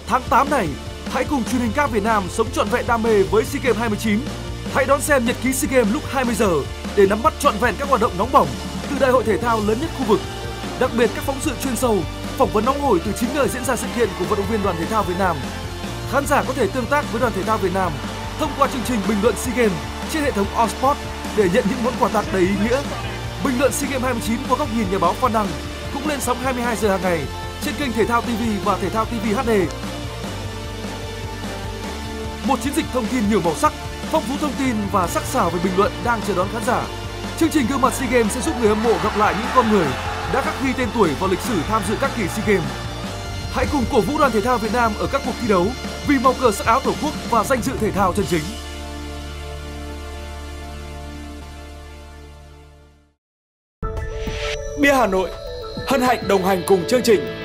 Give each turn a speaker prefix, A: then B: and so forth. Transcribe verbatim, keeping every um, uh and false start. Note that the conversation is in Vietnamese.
A: Tháng tám này, hãy cùng truyền hình cáp Việt Nam sống trọn vẹn đam mê với SEA Games hai mươi chín. Hãy đón xem nhật ký SEA Games lúc hai mươi giờ để nắm bắt trọn vẹn các hoạt động nóng bỏng từ đại hội thể thao lớn nhất khu vực. Đặc biệt các phóng sự chuyên sâu, phỏng vấn nóng hổi từ chính nơi diễn ra sự kiện của vận động viên Đoàn thể thao Việt Nam. Khán giả có thể tương tác với Đoàn thể thao Việt Nam thông qua chương trình bình luận SEA Games trên hệ thống On Sport để nhận những món quà tặng đầy ý nghĩa. Bình luận SEA Games hai mươi chín qua góc nhìn nhà báo Phan Đăng cũng lên sóng hai mươi hai giờ hàng ngày trên kênh Thể thao ti vi và Thể thao ti vi hát đê. Một chiến dịch thông tin nhiều màu sắc, phong phú thông tin và sắc sảo về bình luận đang chờ đón khán giả. Chương trình Gương mặt SEA Games sẽ giúp người hâm mộ gặp lại những con người đã khắc ghi tên tuổi vào lịch sử tham dự các kỳ SEA Games. Hãy cùng cổ vũ Đoàn thể thao Việt Nam ở các cuộc thi đấu vì màu cờ sắc áo Tổ quốc và danh dự thể thao chân chính.
B: Bia Hà Nội hân hạnh đồng hành cùng chương trình.